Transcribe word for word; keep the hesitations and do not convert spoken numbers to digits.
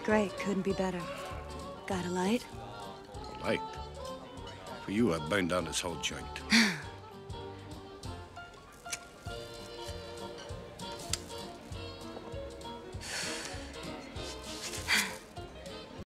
Great, couldn't be better. Got a light? A light? For you, I'd burn down this whole joint.